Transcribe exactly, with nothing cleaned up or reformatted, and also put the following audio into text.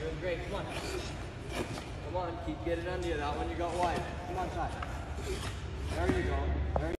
Doing great. Come on. Come on. Keep getting under you. That one you got wide. Come on, side. There you go. There you go.